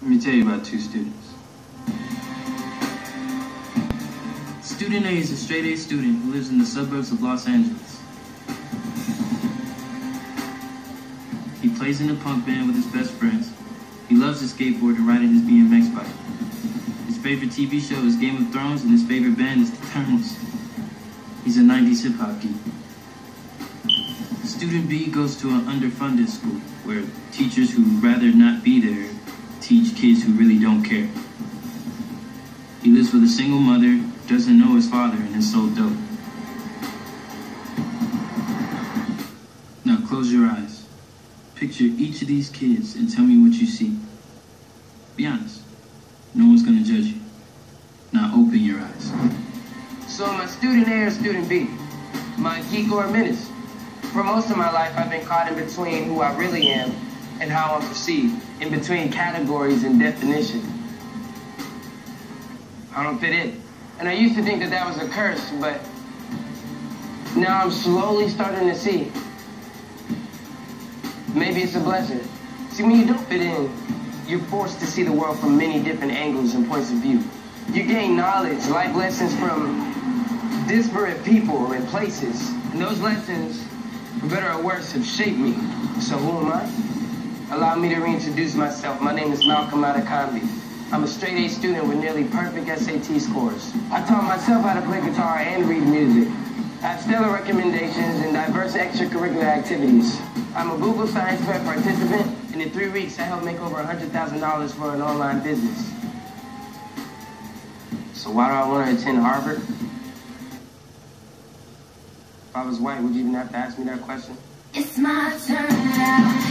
Let me tell you about two students. Student A is a straight-A student who lives in the suburbs of Los Angeles. He plays in a punk band with his best friends. He loves to skateboard and riding his BMX bike. His favorite TV show is Game of Thrones, and his favorite band is The Turtles. He's a 90s hip-hop geek. Student B goes to an underfunded school where teachers who'd rather not be there teach kids who really don't care. He lives with a single mother, doesn't know his father, and is sold dope. Now close your eyes. Picture each of these kids and tell me what you see. Be honest. No one's gonna judge you. Now open your eyes. So am I student A or student B? Am I a geek or a menace? For most of my life, I've been caught in between who I really am and how I'm perceived, in between categories and definition. I don't fit in. And I used to think that that was a curse, but now I'm slowly starting to see. Maybe it's a blessing. See, when you don't fit in, you're forced to see the world from many different angles and points of view. You gain knowledge, life lessons from disparate people and places. And those lessons, for better or worse, have shaped me. So who am I? Allow me to reintroduce myself. My name is Malcolm Adekambi. I'm a straight-A student with nearly perfect SAT scores. I taught myself how to play guitar and read music. I have stellar recommendations and diverse extracurricular activities. I'm a Google Science Fair participant, and in 3 weeks, I helped make over $100,000 for an online business. So why do I want to attend Harvard? If I was white, would you even have to ask me that question? It's my turn now.